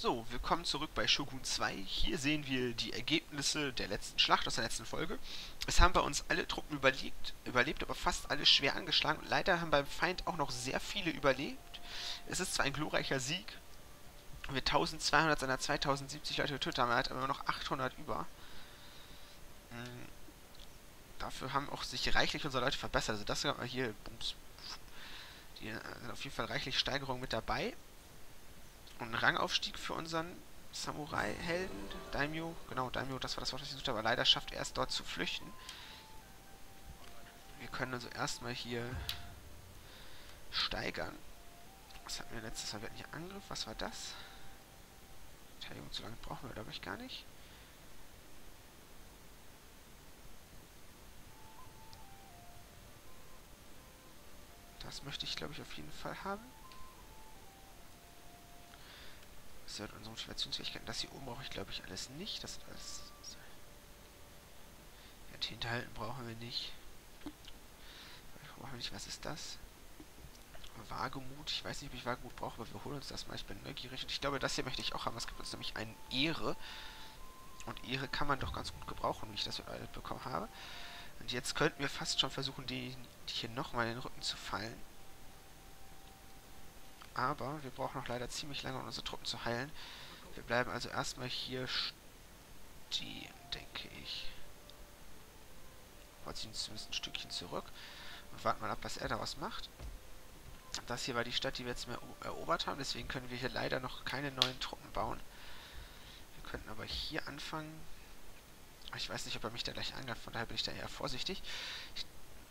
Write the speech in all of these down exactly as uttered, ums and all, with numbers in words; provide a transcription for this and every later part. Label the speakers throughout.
Speaker 1: So, willkommen zurück bei Shogun zwei. Hier sehen wir die Ergebnisse der letzten Schlacht aus der letzten Folge. Es haben bei uns alle Truppen überlebt, überlebt, aber fast alle schwer angeschlagen. Und leider haben beim Feind auch noch sehr viele überlebt. Es ist zwar ein glorreicher Sieg, wir eintausendzweihundert seiner zweitausendsiebzig Leute getötet haben, er hat aber immer noch achthundert über. Mhm. Dafür haben auch sich reichlich unsere Leute verbessert. Also das mal hier, bums, die sind auf jeden Fall reichlich Steigerungen mit dabei. Und ein Rangaufstieg für unseren Samurai-Helden, Daimyo, genau, Daimyo, das war das Wort, das ich gesucht habe, aber leider schafft er es dort zu flüchten. Wir können also erstmal hier steigern. Was hatten wir letztes Mal? Wir hatten hier Angriff, was war das? Verteidigung zu lange brauchen wir, glaube ich, gar nicht. Das möchte ich, glaube ich, auf jeden Fall haben. Das wird unsere Motivationsfähigkeiten. Das hier oben brauche ich, glaube ich, alles nicht. Das alles. Ja, hinterhalten brauchen wir nicht. Brauchen wir nicht. Was ist das? Wagemut. Ich weiß nicht, ob ich Wagemut brauche, aber wir holen uns das mal. Ich bin neugierig. Und ich glaube, das hier möchte ich auch haben. Es gibt uns nämlich eine Ehre. Und Ehre kann man doch ganz gut gebrauchen, wie ich das bekommen habe. Und jetzt könnten wir fast schon versuchen, die, die hier nochmal in den Rücken zu fallen. Aber wir brauchen noch leider ziemlich lange, um unsere Truppen zu heilen. Wir bleiben also erstmal hier stehen, denke ich. Wir ziehen uns zumindest ein Stückchen zurück und warten mal ab, was er daraus macht. Das hier war die Stadt, die wir jetzt mehr erobert haben, deswegen können wir hier leider noch keine neuen Truppen bauen. Wir könnten aber hier anfangen. Ich weiß nicht, ob er mich da gleich angreift, von daher bin ich da eher vorsichtig. Ich,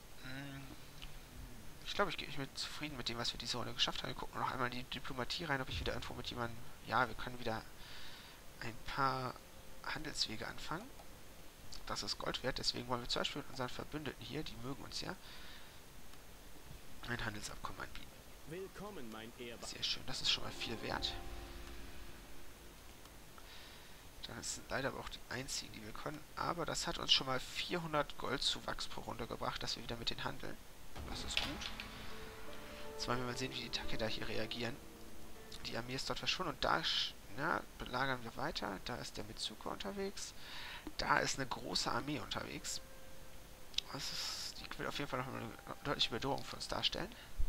Speaker 1: Ich glaube, ich gehe mit zufrieden mit dem, was wir diese Runde geschafft haben. Wir gucken noch einmal in die Diplomatie rein, ob ich wieder irgendwo mit jemandem... Ja, wir können wieder ein paar Handelswege anfangen. Das ist Gold wert, deswegen wollen wir zum Beispiel mit unseren Verbündeten hier, die mögen uns ja, ein Handelsabkommen anbieten.
Speaker 2: Willkommen, mein Ehrbar.
Speaker 1: Sehr schön, das ist schon mal viel wert. Das sind leider aber auch die einzigen, die wir können. Aber das hat uns schon mal vierhundert Goldzuwachs pro Runde gebracht, dass wir wieder mit denen handeln. Das ist gut. Jetzt wollen wir mal sehen, wie die Takeda hier reagieren. Die Armee ist dort verschwunden und da na, belagern wir weiter. Da ist der Mitsuko unterwegs. Da ist eine große Armee unterwegs. Das ist, die will auf jeden Fall noch eine deutliche Bedrohung für uns darstellen.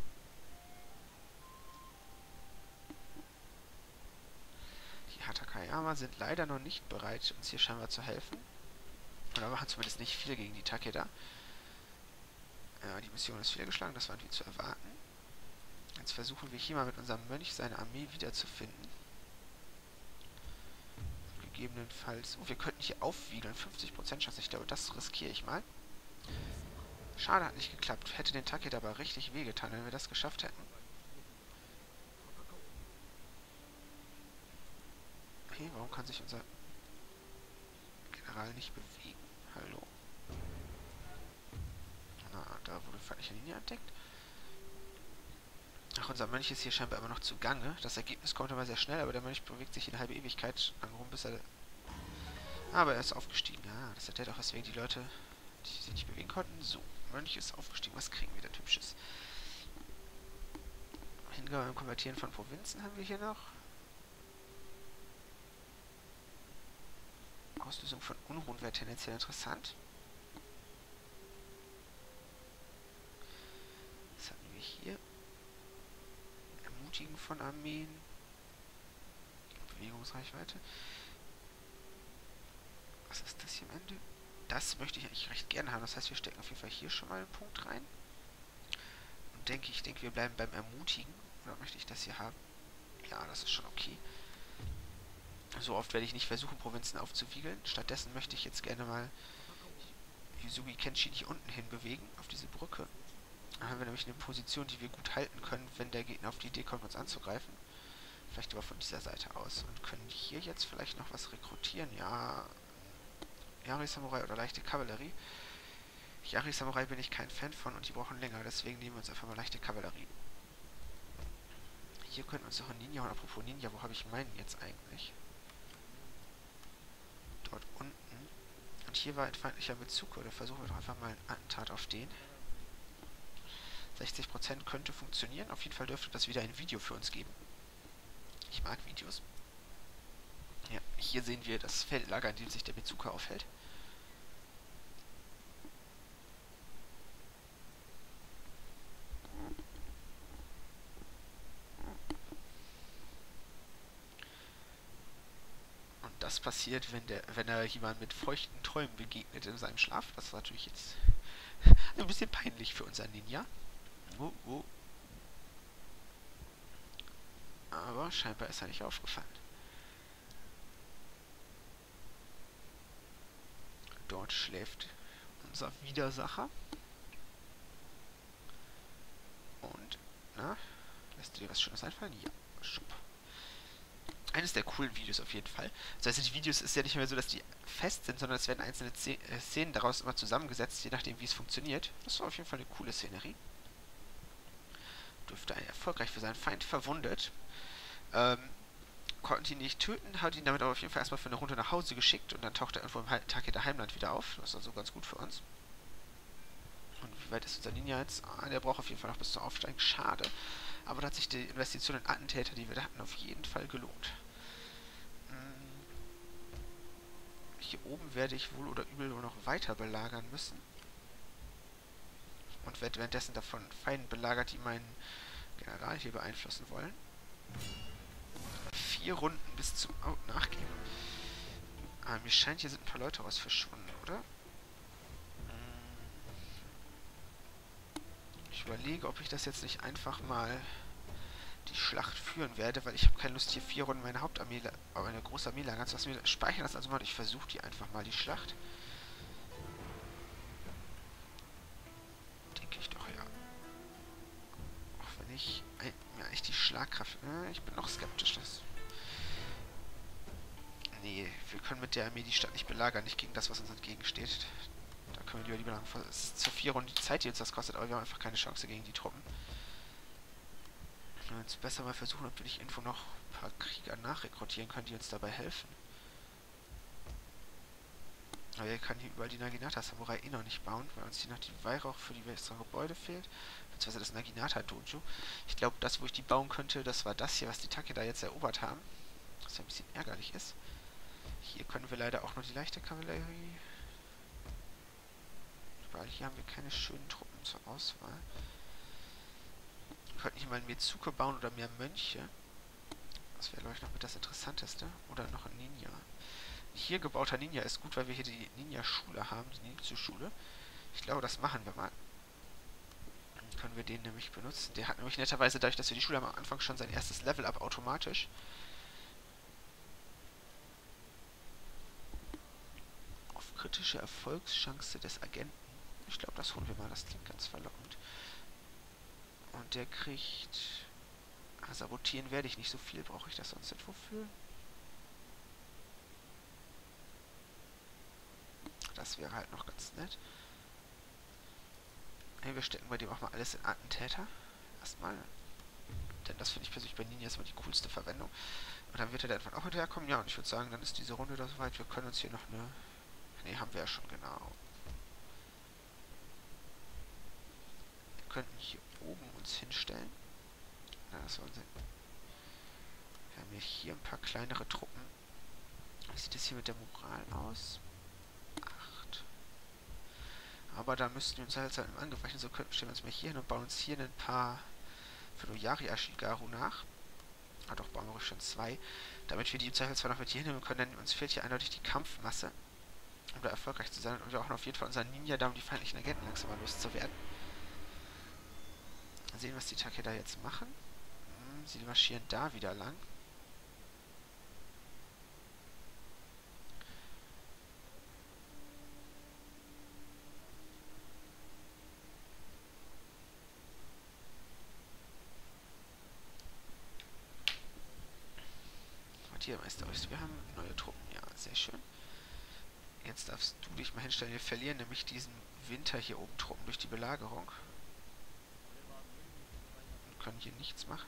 Speaker 1: Die Hatakayama sind leider noch nicht bereit, uns hier scheinbar zu helfen. Oder machen zumindest nicht viel gegen die Takeda. Ja, die Mission ist fehlgeschlagen, das war wie zu erwarten. Jetzt versuchen wir hier mal mit unserem Mönch seine Armee wiederzufinden. Gegebenenfalls... Oh, wir könnten hier aufwiegeln. fünfzig Prozent Chance. Ich glaube, das riskiere ich mal. Schade, hat nicht geklappt. Hätte den Takeda aber richtig wehgetan, wenn wir das geschafft hätten. Okay, warum kann sich unser General nicht bewegen? Hallo. Na, da wurde feindliche Linie entdeckt. Ach, unser Mönch ist hier scheinbar immer noch zugange. Das Ergebnis kommt aber sehr schnell, aber der Mönch bewegt sich in halbe Ewigkeit lang rum, bis er... Aber er ist aufgestiegen. Ja, das erklärt auch, weswegen die Leute, die sich nicht bewegen konnten. So, Mönch ist aufgestiegen. Was kriegen wir denn Hübsches? Hingabe beim Konvertieren von Provinzen haben wir hier noch. Auslösung von Unruhen wäre tendenziell interessant. Was hatten wir hier? Ermutigen von Armeen. Bewegungsreichweite. Was ist das hier am Ende? Das möchte ich eigentlich recht gerne haben. Das heißt, wir stecken auf jeden Fall hier schon mal einen Punkt rein. Und denke, ich denke, wir bleiben beim Ermutigen. Oder möchte ich das hier haben? Ja, das ist schon okay. So oft werde ich nicht versuchen, Provinzen aufzuwiegeln. Stattdessen möchte ich jetzt gerne mal Yuzugi Kenshi hier unten hin bewegen, auf diese Brücke. Da haben wir nämlich eine Position, die wir gut halten können, wenn der Gegner auf die Idee kommt, uns anzugreifen. Vielleicht aber von dieser Seite aus. Und können hier jetzt vielleicht noch was rekrutieren. Ja, Yari-Samurai oder leichte Kavallerie. Yari-Samurai bin ich kein Fan von und die brauchen länger. Deswegen nehmen wir uns einfach mal leichte Kavallerie. Hier könnten wir uns noch ein Ninja. Und apropos Ninja, wo habe ich meinen jetzt eigentlich? Dort unten. Und hier war ein feindlicher Mitsuko. Da versuchen wir doch einfach mal ein Attentat auf den. sechzig Prozent könnte funktionieren. Auf jeden Fall dürfte das wieder ein Video für uns geben. Ich mag Videos. Ja, hier sehen wir das Feldlager, in dem sich der Bezooka aufhält. Und das passiert, wenn der, wenn er jemand mit feuchten Träumen begegnet in seinem Schlaf. Das ist natürlich jetzt ein bisschen peinlich für unser Ninja. Oh, oh. Aber scheinbar ist er nicht aufgefallen. Dort schläft unser Widersacher. Und, na, lässt dir was Schönes einfallen? Ja, schub. Eines der coolen Videos auf jeden Fall. Das heißt, die Videos ist ja nicht mehr so, dass die fest sind, sondern es werden einzelne Szenen daraus immer zusammengesetzt, je nachdem, wie es funktioniert. Das war auf jeden Fall eine coole Szenerie. Dürfte er erfolgreich für seinen Feind verwundet. Ähm, konnten ihn nicht töten, hat ihn damit aber auf jeden Fall erstmal für eine Runde nach Hause geschickt und dann taucht er irgendwo im Takeda Heimland wieder auf. Das ist also ganz gut für uns. Und wie weit ist unser Ninja jetzt? Ah, der braucht auf jeden Fall noch bis zum Aufsteigen. Schade. Aber da hat sich die Investition in Attentäter, die wir da hatten, auf jeden Fall gelohnt. Hier oben werde ich wohl oder übel nur noch weiter belagern müssen. Und werde währenddessen davon Feinden belagert, die meinen General hier beeinflussen wollen. Vier Runden bis zum Out nachgeben. Aber mir scheint, hier sind ein paar Leute raus verschwunden, oder? Ich überlege, ob ich das jetzt nicht einfach mal die Schlacht führen werde, weil ich habe keine Lust, hier vier Runden meine Hauptarmee, aber eine große Armee lagern zu lassen. Wir speichern das also mal und ich versuche die einfach mal, die Schlacht. Denke ich doch, ja. Auch wenn ich mir eigentlich die Schlagkraft... Äh, ich bin noch skeptisch, dass... Nee, wir können mit der Armee die Stadt nicht belagern, nicht gegen das, was uns entgegensteht. Da können wir lieber lieber lang... Es ist zu vier Runden die Zeit, die uns das kostet, aber wir haben einfach keine Chance gegen die Truppen. Wir uns besser mal versuchen, ob wir nicht irgendwo noch ein paar Krieger nachrekrutieren können, die uns dabei helfen. Aber wir können hier überall die Naginata-Samurai eh noch nicht bauen, weil uns hier noch die Weihrauch für die besseren Gebäude fehlt. Beziehungsweise das Naginata-Dojo. Ich glaube, das, wo ich die bauen könnte, das war das hier, was die Takeda jetzt erobert haben. Was ja ein bisschen ärgerlich ist. Hier können wir leider auch noch die leichte Kavallerie. Weil hier haben wir keine schönen Truppen zur Auswahl. Wir könnten hier mal einen Mezuke bauen oder mehr Mönche. Das wäre, glaube ich, noch mit das Interessanteste. Oder noch ein Ninja. Hier gebauter Ninja ist gut, weil wir hier die Ninja-Schule haben, die Ninja-Schule. Ich glaube, das machen wir mal. Dann können wir den nämlich benutzen. Der hat nämlich netterweise, dadurch, dass wir die Schule haben, am Anfang schon sein erstes Level up automatisch. Auf kritische Erfolgschance des Agenten. Ich glaube, das holen wir mal. Das klingt ganz verlockend. Und der kriegt... Ah, sabotieren werde ich nicht so viel. Brauche ich das sonst nicht wofür? Das wäre halt noch ganz nett. Hey, wir stecken bei dem auch mal alles in Attentäter. Erstmal. Denn das finde ich persönlich bei Ninjas immer die coolste Verwendung. Und dann wird er dann auch hinterherkommen. Ja, und ich würde sagen, dann ist diese Runde da soweit. Wir können uns hier noch eine... Ne, haben wir ja schon, genau. Wir könnten hier oben uns hinstellen. Ja, das soll sein. Wir haben ja hier ein paar kleinere Truppen. Wie sieht es hier mit der Moral aus? acht. Aber da müssten wir uns halt halt angeweichen. So könnten stellen wir uns mal hier hin und bauen uns hier ein paar Fudoyari Ashigaru nach. Ah doch, bauen wir ruhig schon zwei. Damit wir die im Zweifelsfall noch mit hier hinnehmen können, denn uns fehlt hier eindeutig die Kampfmasse, um da erfolgreich zu sein. Und wir auch noch auf jeden Fall unseren Ninja da, um die feindlichen Agenten langsam mal loszuwerden. Sehen, was die Takeda jetzt machen. Hm, sie marschieren da wieder lang. Hier, Meister, wir haben neue Truppen. Ja, sehr schön. Jetzt darfst du dich mal hinstellen. Wir verlieren nämlich diesen Winter hier oben Truppen durch die Belagerung. Und können hier nichts machen.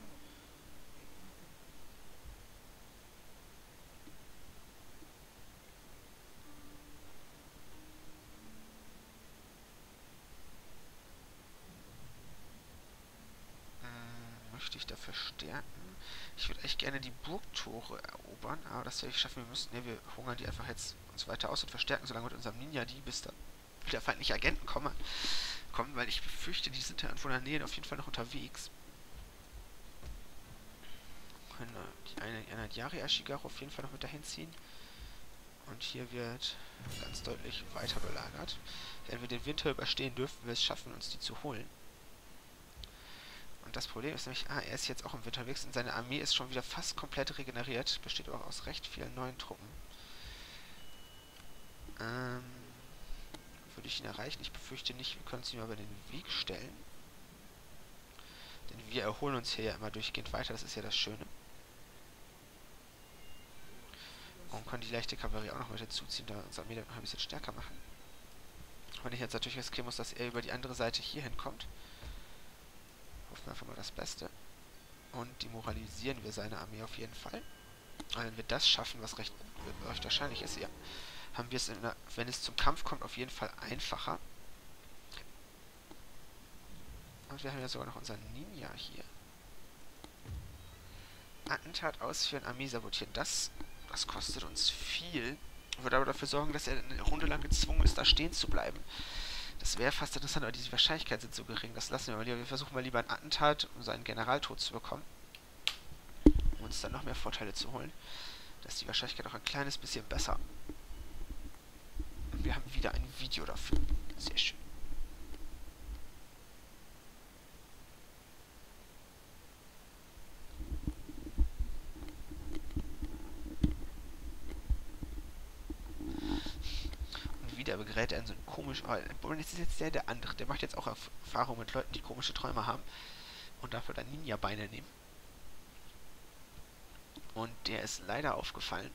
Speaker 1: Hm, möchte möchte ich da verstärken. Ich würde echt gerne die Burgtore erobern, aber das werde ich schaffen. Wir müssen, ne, wir hungern die einfach jetzt uns weiter aus und verstärken, solange mit unserem Ninja-Die, bis da wieder feindliche Agenten kommen, kommen, weil ich befürchte, die sind ja irgendwo in der Nähe auf jeden Fall noch unterwegs. Können die eine Einheit Yari Ashigaru auf jeden Fall noch mit dahin ziehen. Und hier wird ganz deutlich weiter belagert. Wenn wir den Winter überstehen, dürfen wir es schaffen, uns die zu holen. Und das Problem ist nämlich, ah, er ist jetzt auch im Winter unterwegs und seine Armee ist schon wieder fast komplett regeneriert. Besteht aber aus recht vielen neuen Truppen. Ähm, würde ich ihn erreichen? Ich befürchte nicht, wir können es ihm aber in den Weg stellen. Denn wir erholen uns hier ja immer durchgehend weiter, das ist ja das Schöne. Und können die leichte Kavallerie auch noch mit hinzuziehen, da unsere Armee noch ein bisschen stärker machen. Wenn ich jetzt natürlich riskieren muss, dass er über die andere Seite hier hinkommt. Hoffen wir einfach mal das Beste. Und demoralisieren wir seine Armee auf jeden Fall. Und wenn wir das schaffen, was recht, recht wahrscheinlich ist, ja, haben wir es, in der, wenn es zum Kampf kommt, auf jeden Fall einfacher. Und wir haben ja sogar noch unseren Ninja hier. Attentat ausführen, Armee sabotieren. Das, das kostet uns viel. Würde aber dafür sorgen, dass er eine Runde lang gezwungen ist, da stehen zu bleiben. Das wäre fast interessant, aber diese Wahrscheinlichkeit sind so gering. Das lassen wir mal lieber. Wir versuchen mal lieber ein Attentat, um seinen Generaltod zu bekommen. Um uns dann noch mehr Vorteile zu holen. Da ist die Wahrscheinlichkeit auch ein kleines bisschen besser. Und wir haben wieder ein Video dafür. Sehr schön. Der begräht er in so ein komisch... Oh, jetzt ist jetzt der, der andere. Der macht jetzt auch Erfahrung mit Leuten, die komische Träume haben. Und dafür dann Ninja-Beine nehmen. Und der ist leider aufgefallen.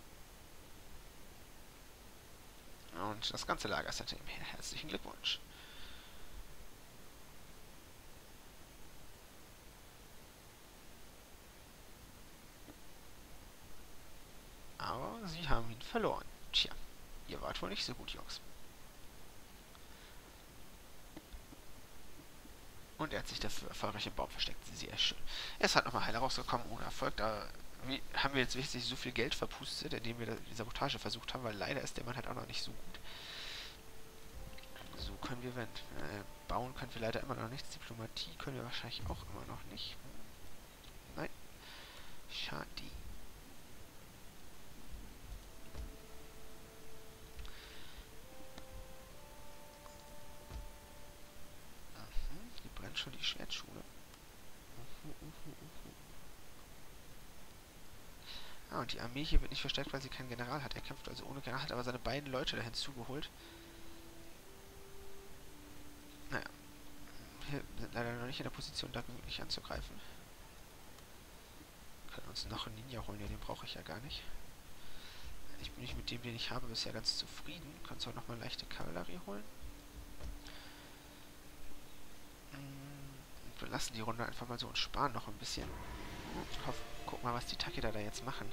Speaker 1: Und das ganze Lager ist hinter ihm. Herzlichen Glückwunsch. Aber sie haben ihn verloren. Tja, ihr wart wohl nicht so gut, Jungs. Und er hat sich dafür erfolgreich im Baum versteckt. Sehr schön. Er ist halt nochmal heil rausgekommen ohne Erfolg. Da haben wir jetzt wichtig so viel Geld verpustet, indem wir die Sabotage versucht haben, weil leider ist der Mann halt auch noch nicht so gut. So können wir, wenn äh, bauen können wir leider immer noch nichts. Diplomatie können wir wahrscheinlich auch immer noch nicht. Nein. Schade. Schon die Schwertschule. Uh, uh, uh, uh. Ah, und die Armee hier wird nicht verstärkt, weil sie keinen General hat. Er kämpft also ohne General, hat aber seine beiden Leute dahin zugeholt. Naja. Wir sind leider noch nicht in der Position, da wirklich anzugreifen. Wir können uns noch einen Ninja holen, ja, den brauche ich ja gar nicht. Ich bin nicht mit dem, den ich habe, bisher ganz zufrieden. Du kannst auch nochmal leichte Kavallerie holen. Wir lassen die Runde einfach mal so und sparen noch ein bisschen. Ich hoffe, guck mal, was die Takeda da jetzt machen.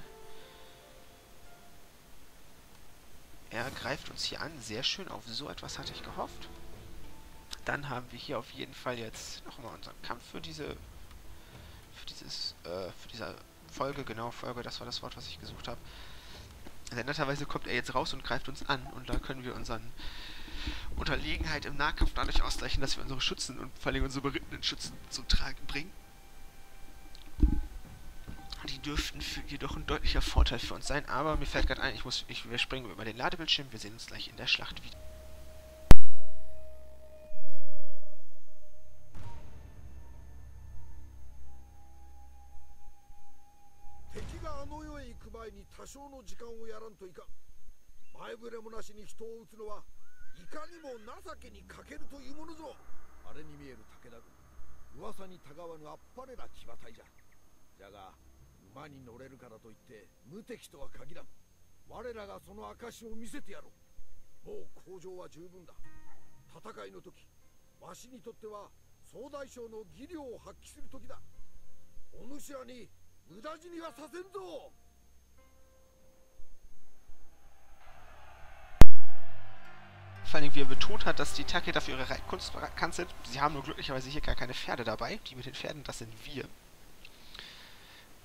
Speaker 1: Er greift uns hier an. Sehr schön. Auf so etwas hatte ich gehofft. Dann haben wir hier auf jeden Fall jetzt nochmal unseren Kampf für diese für dieses äh, für diese Folge, genau, Folge, das war das Wort, was ich gesucht habe. Also netterweise kommt er jetzt raus und greift uns an und da können wir unseren Unterlegenheit im Nahkampf dadurch ausgleichen, dass wir unsere Schützen und vor allem unsere berittenen Schützen zum Tragen bringen. Die dürften für jedoch ein deutlicher Vorteil für uns sein, aber mir fällt gerade ein, ich muss, ich, wir springen über den Ladebildschirm, wir sehen uns gleich in der Schlacht wieder.
Speaker 3: いかにも情けに欠けるというものぞ。あれに見える武田軍、噂にたがわぬあっぱれな騎馬隊じゃ。じゃが馬に乗れるからといって無敵とは限らん。我らがその証を見せてやろう。もう向上は十分だ。戦いの時、わしにとっては総大将の技量を発揮する時だ。お主らに無駄死にはさせんぞ。
Speaker 1: Vor allem, wie er betont hat, dass die Takeda für ihre Reitkunst bekannt sind. Sie haben nur glücklicherweise hier gar keine Pferde dabei. Die mit den Pferden, das sind wir.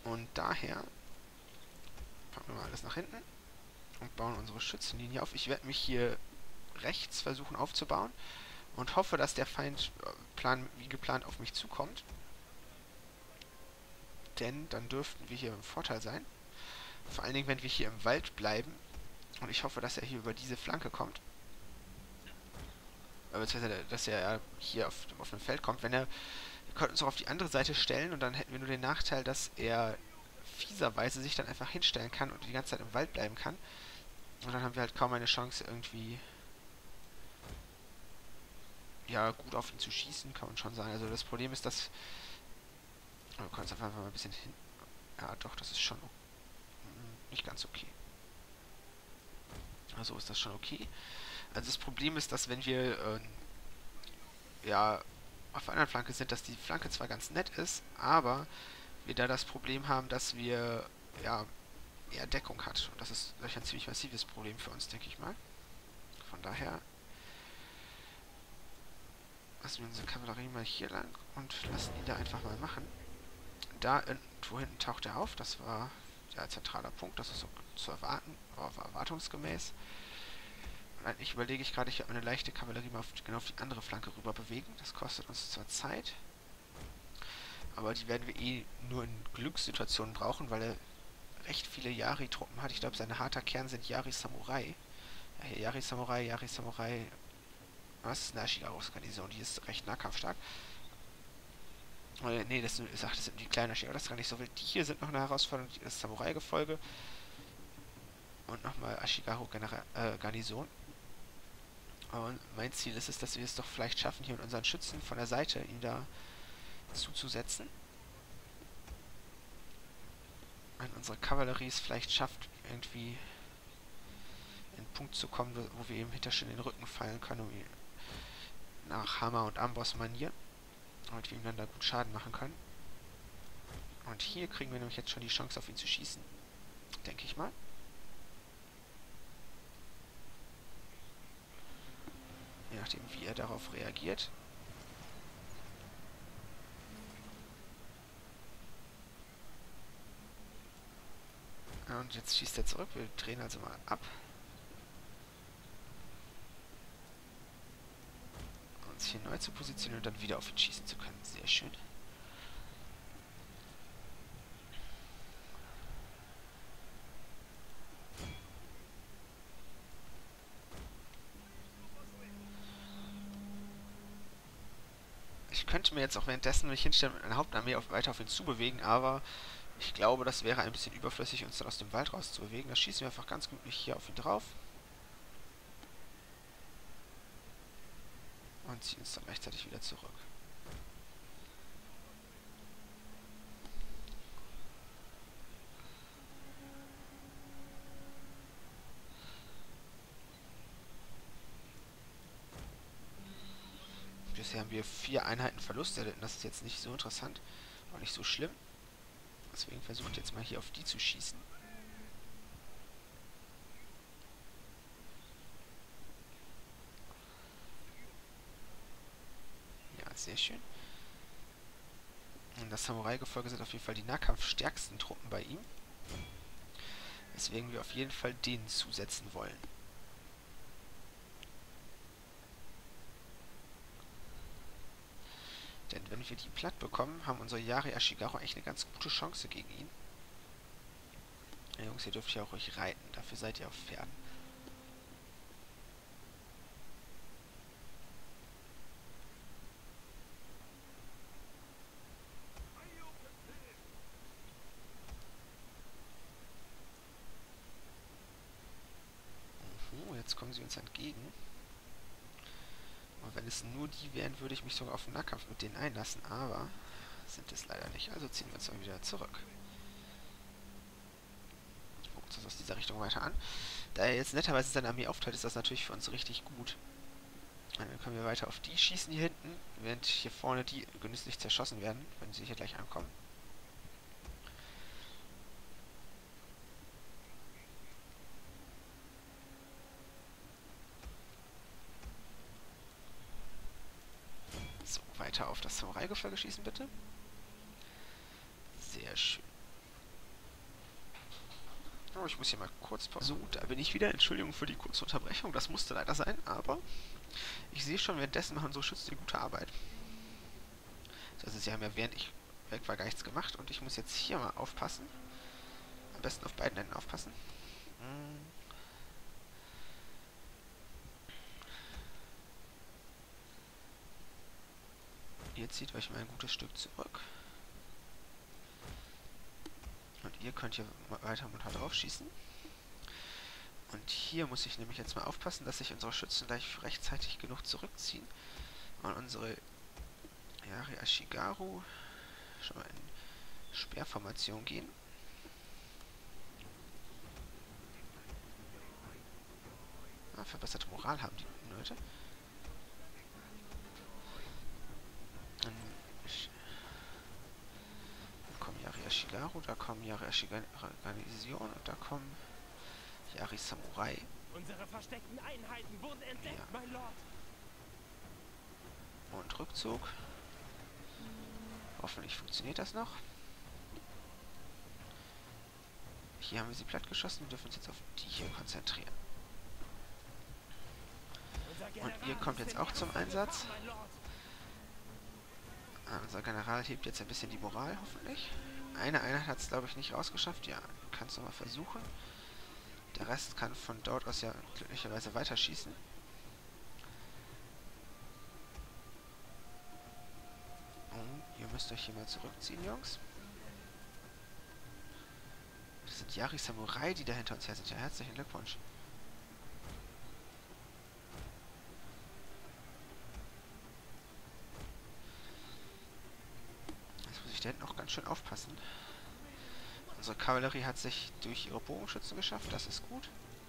Speaker 1: Und daher packen wir mal alles nach hinten und bauen unsere Schützenlinie auf. Ich werde mich hier rechts versuchen aufzubauen und hoffe, dass der Feind äh, plan, wie geplant auf mich zukommt. Denn dann dürften wir hier im Vorteil sein. Vor allen Dingen, wenn wir hier im Wald bleiben. Und ich hoffe, dass er hier über diese Flanke kommt. Beziehungsweise, dass er hier auf dem offenen Feld kommt. Wenn er, wir könnten uns auch auf die andere Seite stellen und dann hätten wir nur den Nachteil, dass er fieserweise sich dann einfach hinstellen kann und die ganze Zeit im Wald bleiben kann. Und dann haben wir halt kaum eine Chance, irgendwie ja, gut auf ihn zu schießen, kann man schon sagen. Also das Problem ist, dass wir können es einfach mal ein bisschen hin... Ja, doch, das ist schon nicht ganz okay. Also ist das schon okay. Also das Problem ist, dass wenn wir äh, ja auf der anderen Flanke sind, dass die Flanke zwar ganz nett ist, aber wir da das Problem haben, dass wir ja eher Deckung hat. Und das ist gleich ein ziemlich massives Problem für uns, denke ich mal. Von daher lassen wir unsere Kavallerie mal hier lang und lassen ihn da einfach mal machen. Da irgendwo hinten taucht er auf. Das war der zentrale Punkt. Das ist so zu erwarten, war erwartungsgemäß. Und eigentlich überlege ich gerade, ich habe eine leichte Kavallerie mal auf, genau auf die andere Flanke rüber bewegen. Das kostet uns zwar Zeit, aber die werden wir eh nur in Glückssituationen brauchen, weil er recht viele Yari-Truppen hat. Ich glaube, sein harter Kern sind Yari-Samurai. Ja, hier Yari-Samurai, Yari-Samurai. Was ist eine Ashigaru-Garnison? Die ist recht nahkampfstark. Ne, das, das sind die kleinen Ashigaru, das ist gar nicht so wild. Die hier sind noch eine Herausforderung, das Samurai-Gefolge. Und nochmal Ashigaru-Garnison. Und mein Ziel ist es, dass wir es doch vielleicht schaffen, hier mit unseren Schützen von der Seite ihn da zuzusetzen. Wenn unsere Kavallerie es vielleicht schafft, irgendwie in einen Punkt zu kommen, wo wir ihm hinter schön in den Rücken fallen können, um ihn nach Hammer- und Amboss-Manier, damit wir ihm dann da gut Schaden machen können. Und hier kriegen wir nämlich jetzt schon die Chance, auf ihn zu schießen. Denke ich mal. Je nachdem, wie er darauf reagiert. Und jetzt schießt er zurück. Wir drehen also mal ab. Uns hier neu zu positionieren und dann wieder auf ihn schießen zu können. Sehr schön. Ich könnte mir jetzt auch währenddessen mich hinstellen und eine Hauptarmee auf, weiter auf ihn zubewegen, aber ich glaube, das wäre ein bisschen überflüssig, uns dann aus dem Wald rauszubewegen. Da schießen wir einfach ganz gemütlich hier auf ihn drauf. Und ziehen uns dann gleichzeitig wieder zurück. Bisher haben wir vier Einheiten Verlust erlitten. Das ist jetzt nicht so interessant, aber nicht so schlimm. Deswegen versucht jetzt mal hier auf die zu schießen. Ja, sehr schön. Und das Samurai-Gefolge sind auf jeden Fall die nahkampfstärksten Truppen bei ihm. Weswegen wir auf jeden Fall denen zusetzen wollen. Denn wenn wir die platt bekommen, haben unsere Yari Ashigaru echt eine ganz gute Chance gegen ihn. Ja, Jungs, ihr dürft ja auch ruhig reiten. Dafür seid ihr auf Pferden. Mhm, jetzt kommen sie uns entgegen. Und wenn es nur die wären, würde ich mich sogar auf den Nahkampf mit denen einlassen. Aber sind es leider nicht. Also ziehen wir uns dann wieder zurück. Gucken uns das aus dieser Richtung weiter an. Da er jetzt netterweise seine Armee aufteilt, ist das natürlich für uns richtig gut. Und dann können wir weiter auf die schießen hier hinten, während hier vorne die genüsslich zerschossen werden, wenn sie hier gleich ankommen. So, weiter auf das Samurai-Gefolge schießen, bitte. Sehr schön. Oh, ich muss hier mal kurz... So, da bin ich wieder. Entschuldigung für die kurze Unterbrechung. Das musste leider sein, aber ich sehe schon, währenddessen machen unsere Schützen die gute Arbeit. Also sie haben ja, während ich weg war, gar nichts gemacht. Und ich muss jetzt hier mal aufpassen. Am besten auf beiden Enden aufpassen. Hm. Ihr zieht euch mal ein gutes Stück zurück. Und ihr könnt hier weiter munter drauf schießen. Und hier muss ich nämlich jetzt mal aufpassen, dass sich unsere Schützen gleich rechtzeitig genug zurückziehen. Und unsere Yari Ashigaru schon mal in Sperrformation gehen. Ah, verbesserte Moral haben die Leute. Dann kommen Yari Ashigaru, da kommen Yari Ashigaru Garnison und da kommen Yari Samurai.
Speaker 2: Unsere versteckten Einheiten wurden entdeckt, ja. Mein Lord.
Speaker 1: Und Rückzug. Hoffentlich funktioniert das noch. Hier haben wir sie platt geschossen. Wir dürfen uns jetzt auf die hier konzentrieren. Und ihr kommt jetzt auch zum Einsatz. Ah, unser General hebt jetzt ein bisschen die Moral, hoffentlich. Eine Einheit hat es, glaube ich, nicht rausgeschafft. Ja, kannst du mal versuchen. Der Rest kann von dort aus ja glücklicherweise weiterschießen. Und ihr müsst euch hier mal zurückziehen, Jungs. Das sind Yari Samurai, die da hinter uns her sind. Ja, herzlichen Glückwunsch. Jetzt muss ich da hinten auch ganz schön aufpassen. Unsere Kavallerie hat sich durch ihre Bogenschützen geschafft, das ist gut.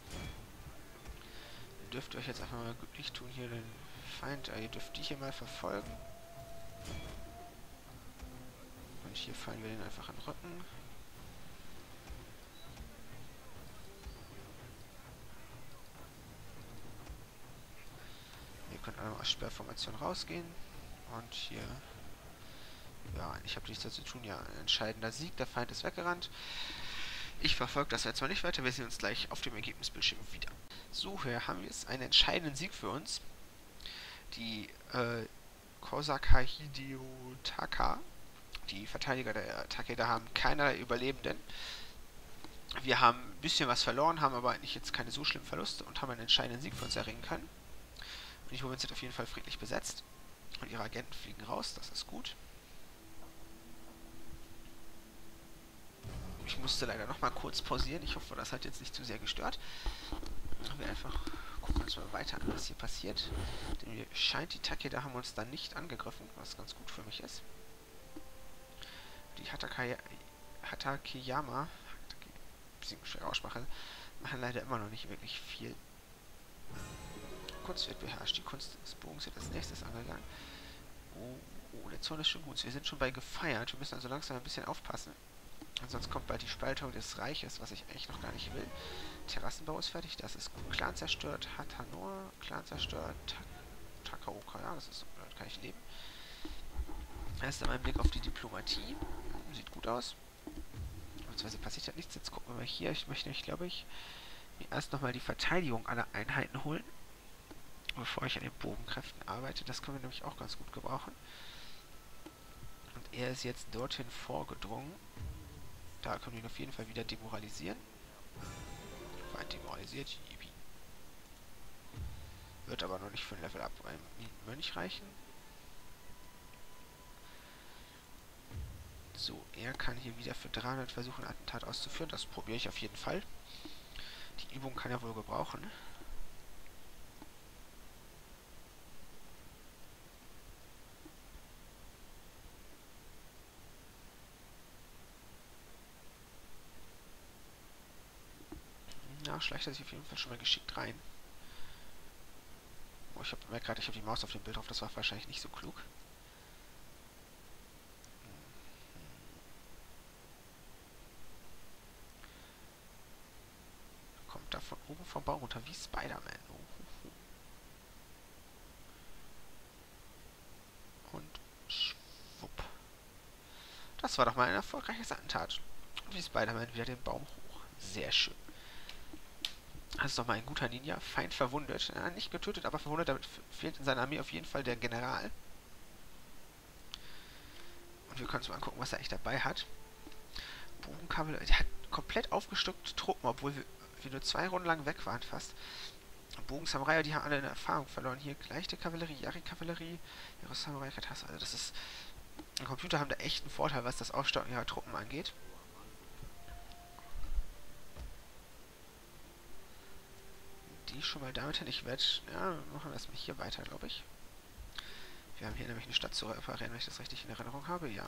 Speaker 1: Ihr dürft euch jetzt einfach mal glücklich tun, hier den Feind, äh, ihr dürft die hier mal verfolgen. Und hier fallen wir den einfach an den Rücken. Ihr könnt alle aus Sperrformation rausgehen. Und hier... Ja, ich habe nichts dazu zu tun. Ja, ein entscheidender Sieg. Der Feind ist weggerannt. Ich verfolge das jetzt mal nicht weiter. Wir sehen uns gleich auf dem Ergebnisbildschirm wieder. So, hier haben wir es. Einen entscheidenden Sieg für uns. Die äh, Kosaka Hideyotaka, die Verteidiger der Takeda, haben keinerlei Überlebenden. Wir haben ein bisschen was verloren, haben aber eigentlich jetzt keine so schlimmen Verluste und haben einen entscheidenden Sieg für uns erringen können. Und die Provinz sind auf jeden Fall friedlich besetzt. Und ihre Agenten fliegen raus. Das ist gut. Ich musste leider noch mal kurz pausieren. Ich hoffe, das hat jetzt nicht zu sehr gestört. Wir einfach gucken uns mal weiter an, was hier passiert. Denn mir scheint, die Takeda haben uns da nicht angegriffen, was ganz gut für mich ist. Die Hatakaya, Hatakeyama, bisschen schwere Aussprache, machen leider immer noch nicht wirklich viel. Kunst wird beherrscht. Die Kunst des Bogens wird als nächstes angegangen. Oh, oh, der Zorn ist schon gut. Wir sind schon bei gefeiert. Wir müssen also langsam ein bisschen aufpassen. Sonst kommt bald die Spaltung des Reiches, was ich eigentlich noch gar nicht will. Terrassenbau ist fertig, das ist gut. Clan zerstört, Hatanoa, Clan zerstört, Ta Takaoka, ja, das ist, damit kann ich leben. Erst einmal ein Blick auf die Diplomatie. Sieht gut aus. Beziehungsweise passiert ja nichts. Jetzt gucken wir mal hier. Ich möchte, ich glaube ich, mir erst nochmal die Verteidigung aller Einheiten holen, bevor ich an den Bogenkräften arbeite. Das können wir nämlich auch ganz gut gebrauchen. Und er ist jetzt dorthin vorgedrungen. Da können wir ihn auf jeden Fall wieder demoralisieren. Feind demoralisiert. Yippie. Wird aber noch nicht für ein Level Up beim Mönch reichen. So, er kann hier wieder für dreihundert versuchen, ein Attentat auszuführen. Das probiere ich auf jeden Fall. Die Übung kann er wohl gebrauchen. Ja, schleicht er sich auf jeden Fall schon mal geschickt rein. Oh, ich habe gerade, ich habe die Maus auf dem Bild drauf, das war wahrscheinlich nicht so klug. Kommt da von oben vom Baum runter wie Spider-Man. Oh, und schwupp. Das war doch mal ein erfolgreiches Attentat. Und wie Spider-Man wieder den Baum hoch. Sehr schön. Das ist doch mal ein guter Ninja. Feind verwundet. Ja, nicht getötet, aber verwundet. Damit fehlt in seiner Armee auf jeden Fall der General. Und wir können uns mal angucken, was er echt dabei hat. Bogenkavallerie. Der hat komplett aufgestückte Truppen, obwohl wir, wir nur zwei Runden lang weg waren fast. Bogen-Samurai, die haben alle eine Erfahrung verloren. Hier leichte Kavallerie, Yari-Kavallerie, ihre Samurai-Katasse. Also das ist... Die Computer haben da echt einen Vorteil, was das Aufstocken ihrer Truppen angeht. Die schon mal damit hin. Ich werde... Ja, machen wir erstmal hier weiter, glaube ich. Wir haben hier nämlich eine Stadt zu reparieren, wenn ich das richtig in Erinnerung habe. Ja.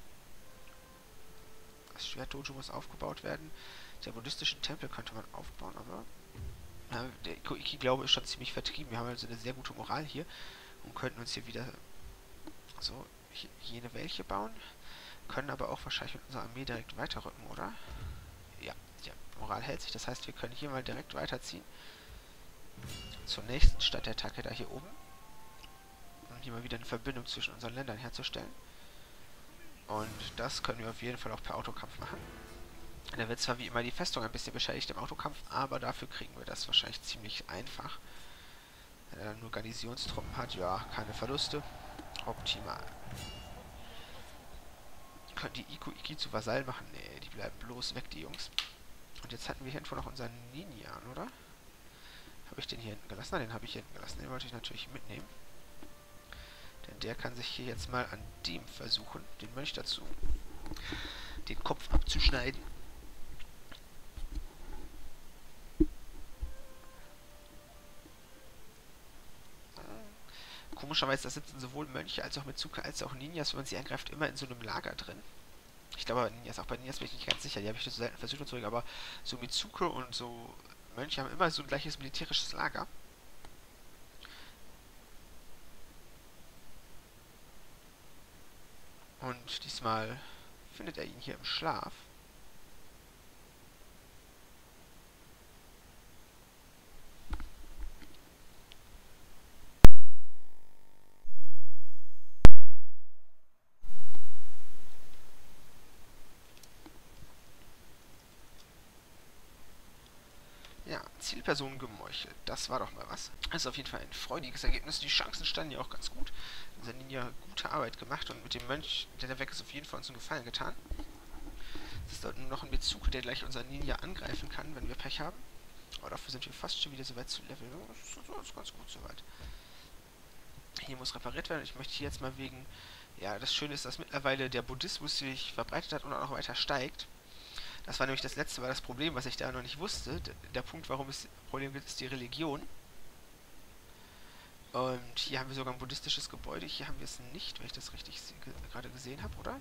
Speaker 1: Das Schwert-Dojo muss aufgebaut werden. Der buddhistischen Tempel könnte man aufbauen, aber... Ja, der Koiki-Glaube ist schon ziemlich vertrieben. Wir haben also eine sehr gute Moral hier und könnten uns hier wieder so jene welche bauen. Können aber auch wahrscheinlich mit unserer Armee direkt weiterrücken, oder? Ja, die Moral hält sich. Das heißt, wir können hier mal direkt weiterziehen. Zur nächsten Stadt der Takeda hier oben. Um hier mal wieder eine Verbindung zwischen unseren Ländern herzustellen. Und das können wir auf jeden Fall auch per Autokampf machen. Da wird zwar wie immer die Festung ein bisschen beschädigt im Autokampf, aber dafür kriegen wir das wahrscheinlich ziemlich einfach. Wenn er dann nur Garnisonstruppen hat, ja, keine Verluste. Optimal. Können die Iko-Iki zu Vasall machen? Nee, die bleiben bloß weg, die Jungs. Und jetzt hatten wir hier hinten noch unseren Ninja, oder? Habe ich den hier hinten gelassen? Nein, den habe ich hier hinten gelassen. Den wollte ich natürlich mitnehmen. Denn der kann sich hier jetzt mal an dem versuchen, den Mönch dazu, den Kopf abzuschneiden. Komischerweise, da sitzen sowohl Mönche als auch Mitsuka als auch Ninjas, wenn man sie angreift, immer in so einem Lager drin. Ich glaube, Ninjas, auch bei Ninjas bin ich nicht ganz sicher, die habe ich so selten versucht zu aber so Mitsuka und so Mönche haben immer so ein gleiches militärisches Lager. Und diesmal findet er ihn hier im Schlaf. Ja, Zielperson gemeuchelt. Das war doch mal was. Das ist auf jeden Fall ein freudiges Ergebnis. Die Chancen standen ja auch ganz gut. Unser Ninja gute Arbeit gemacht und mit dem Mönch, der da weg ist, auf jeden Fall uns einen Gefallen getan. Es ist dort nur noch ein Mitsuke, der gleich unser Ninja angreifen kann, wenn wir Pech haben. Aber dafür sind wir fast schon wieder so weit zu leveln. Das ist ganz gut soweit. Hier muss repariert werden. Ich möchte hier jetzt mal wegen... Ja, das Schöne ist, dass mittlerweile der Buddhismus sich verbreitet hat und auch noch weiter steigt. Das war nämlich das letzte Mal das Problem, was ich da noch nicht wusste. Der Punkt, warum es Problem gibt, ist die Religion. Und hier haben wir sogar ein buddhistisches Gebäude. Hier haben wir es nicht, wenn ich das richtig gerade gesehen habe, oder?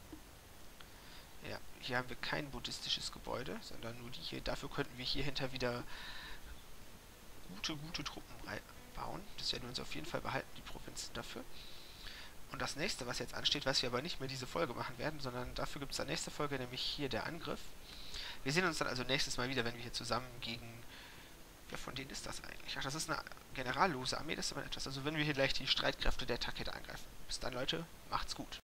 Speaker 1: Ja, hier haben wir kein buddhistisches Gebäude, sondern nur die hier. Dafür könnten wir hier hinter wieder gute, gute Truppen bauen. Das werden wir uns auf jeden Fall behalten, die Provinzen dafür. Und das nächste, was jetzt ansteht, was wir aber nicht mehr diese Folge machen werden, sondern dafür gibt es eine nächste Folge, nämlich hier der Angriff. Wir sehen uns dann also nächstes Mal wieder, wenn wir hier zusammen gegen... Wer von denen ist das eigentlich? Ach, das ist eine generallose Armee, das ist aber etwas. Also wenn wir hier gleich die Streitkräfte der Takeda angreifen. Bis dann, Leute, macht's gut.